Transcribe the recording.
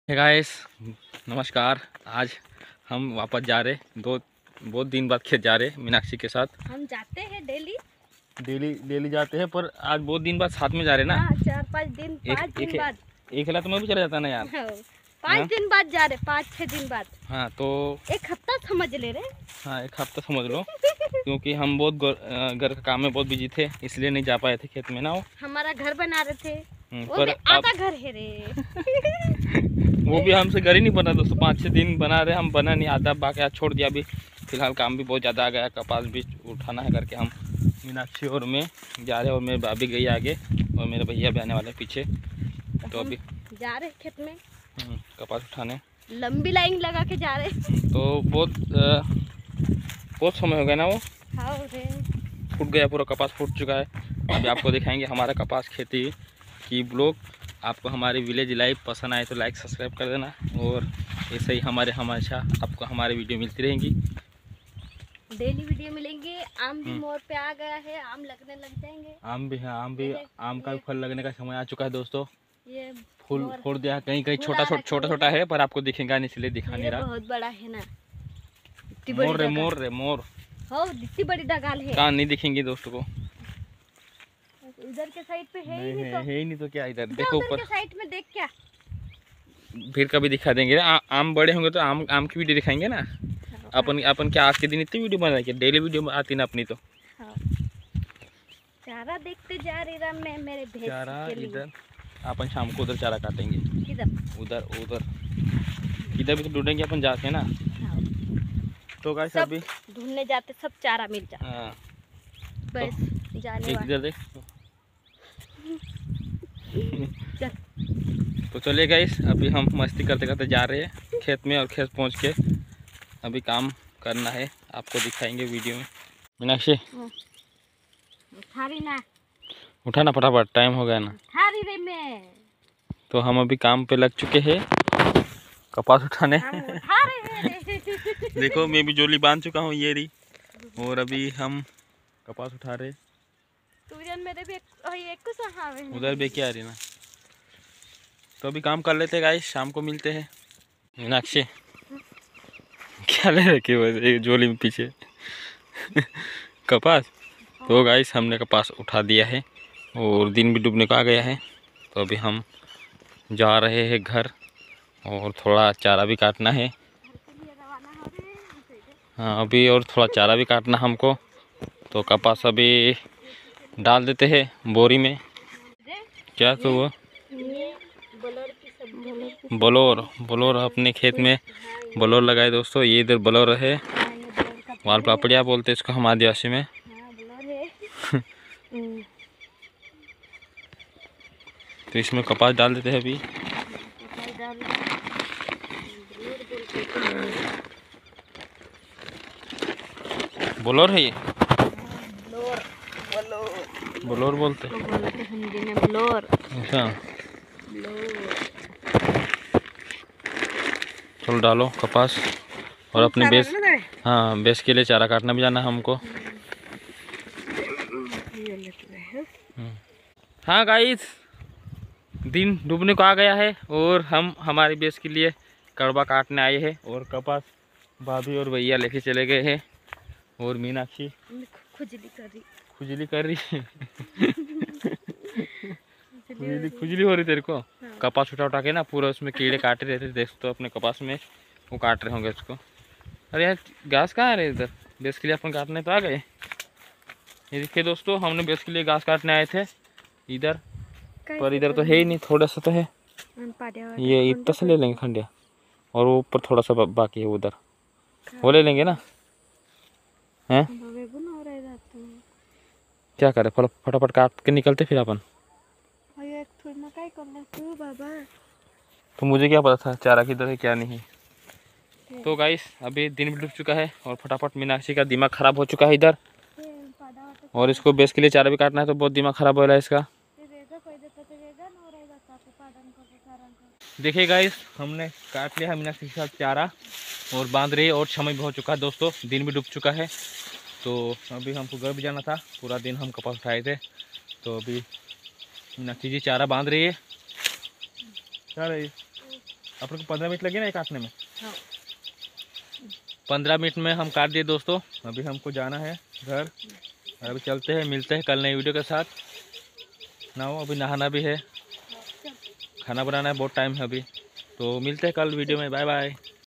Hey guys, नमस्कार। आज हम वापस जा रहे बहुत दिन बाद खेत जा रहे मीनाक्षी के साथ। हम जाते हैं डेली डेली जाते हैं, पर आज बहुत दिन बाद साथ में जा रहे ना। हाँ, 4-5 दिन, 5 दिन बाद। एक हिला तो मैं भी चला जाता ना यार। 5 दिन बाद जा रहे, 5-6 दिन बाद। हाँ तो एक हफ्ता समझ ले रहे। हाँ, एक हफ्ता समझ लो। क्योंकि हम बहुत घर का काम में बहुत बिजी थे, इसलिए नहीं जा पाए थे खेत में ना। वो हमारा घर बना रहे थे, पर आधा घर है रे। वो भी हमसे घर ही नहीं बना दोस्तों। 5-6 दिन बना रहे, हम बना नहीं, आधा बाकी आज छोड़ दिया। अभी फिलहाल काम भी बहुत ज़्यादा आ गया, कपास भी उठाना है करके हम मीनाक्षी और मैं जा रहे हैं। और मेरी भाभी गई आगे और मेरे भैया भी आने वाले पीछे। तो अभी जा रहे खेत में कपास उठाने, लंबी लाइन लगा के जा रहे। तो बहुत समय हो गया ना। वो हाँ रे, फूट गया, पूरा कपास फूट चुका है। अभी आपको दिखाएंगे हमारा कपास खेती की ब्लॉग। आपको हमारी विलेज लाइफ पसंद आए तो लाइक सब्सक्राइब कर देना, और ऐसे ही हमेशा आपको हमारी वीडियो मिलती रहेंगी। डेली वीडियो मिलेंगे। आम भी मोड़ पे आ गया है, आम लगने लग जाएंगे। आम भी है, आम का भी फल लगने का समय आ चुका है दोस्तों। ये फूल फोड़ दिया, कहीं कहीं छोटा है, पर आपको दिखेगा नहीं इसलिए दिखा नहीं रहा। बहुत बड़ा है ना, मोर हो इतनी बड़ी डगाल है। कहाँ नहीं दिखेंगे दोस्तों को। उधर के साइड पे है ही नहीं, है ही नहीं तो क्या, इधर देखो उधर ऊपर। के साइड में देख क्या। फिर कभी दिखा देंगे। आम बड़े होंगे तो आम की वीडियो दिखाएंगे ना। अपन क्या आज के दिन इतनी वीडियो बना रही है, डेली वीडियो आती ना अपनी तो। हाँ। चारा देखते जा रही रहा मैं, मेरे भैंस चारा के लिए। इधर अपन शाम को उधर चारा काटेंगे। उधर इधर भी तो ढूंढेंगे अपन जाके ना। हाँ। तो गाइस सब अभी ढूंढने जाते, सब चारा मिल जाता। हाँ, बस जाने इधर देख। चल। तो चलिए गाइस, अभी हम मस्ती करते करते जा रहे हैं खेत में, और खेत पहुंच के अभी काम करना है, आपको दिखाएंगे वीडियो में। मीनाक्षी उठाना फटाफट, टाइम हो गया ना। रे मैं तो हम अभी काम पे लग चुके हैं कपास उठाने। उठा रहे देखो मैं भी जोली बांध चुका हूँ ये रही, और अभी हम कपास उठा रहे। मेरे भी एक उधर भी क्या रही ना। तो अभी काम कर लेते गाइस, शाम को मिलते हैं। मीनाक्षी क्या ले रखे हो जोली में पीछे? कपास। तो गाइस हमने कपास उठा दिया है, और दिन भी डूबने को आ गया है। तो अभी हम जा रहे हैं घर, और थोड़ा चारा भी काटना है। हाँ, अभी और थोड़ा चारा भी काटना हमको। तो कपास अभी डाल देते हैं बोरी में। क्या तो वो बलोर अपने खेत में बलोर लगाए दोस्तों। ये इधर बलोर है, वाल पापड़िया बोलते हैं इसको हम आदिवासी में। तो इसमें कपास डाल देते हैं अभी। बलोर है ये, बलोर बोलते हिंदी में बलोर। अच्छा, चलो डालो कपास, और अपने बेस, हाँ बेस के लिए चारा काटना भी जाना है हमको। हाँ गाइस, दिन डूबने को आ गया है, और हम हमारे बेस के लिए कड़वा काटने आए हैं, और कपास भाभी और भैया लेके चले गए हैं। और मीनाक्षी खुजली कर रही है। खुजली हो रही तेरे को। हाँ। कपास उठा के ना पूरा उसमें कीड़े काटे रहते थे, देख तो अपने कपास में वो काट रहे होंगे उसको। अरे यार घास कहाँ आ रहे इधर, बेस के लिए अपन काटने तो आ गए। ये देखिए दोस्तों, हमने बेस के लिए घास काटने आए थे इधर, पर इधर तो है ही नहीं, थोड़ा सा तो है। ये इतना से ले लेंगे खंडिया, और वो ऊपर थोड़ा सा बाकी है उधर, वो ले लेंगे ना। हैं क्या करे, फटाफट काट के निकलते फिर अपन। तो मुझे क्या पता था चारा किधर है क्या नहीं। तो गाइस अभी दिन भी डूब चुका है, और फटाफट मीनाक्षी का दिमाग खराब हो चुका है इधर, और इसको बेस के लिए चारा भी काटना है, तो बहुत दिमाग खराब हो रहा है इसका। देखिए गाइस, हमने काट लिया है मीनाक्षी के साथ चारा, और बांध रही है, और समय भी हो चुका है दोस्तों, दिन भी डूब चुका है। तो अभी हमको घर भी जाना था, पूरा दिन हम कपास उठाए थे। तो अभी मीनाक्षी जी चारा बांध रही है। क्या रही अपने को 15 मिनट लगे ना ये काटने में। हाँ। 15 मिनट में हम काट दिए दोस्तों। अभी हमको जाना है घर और अभी चलते हैं, मिलते हैं कल नई वीडियो के साथ। ना हो अभी नहाना भी है, खाना बनाना है, बहुत टाइम है अभी, तो मिलते हैं कल वीडियो में। Bye bye.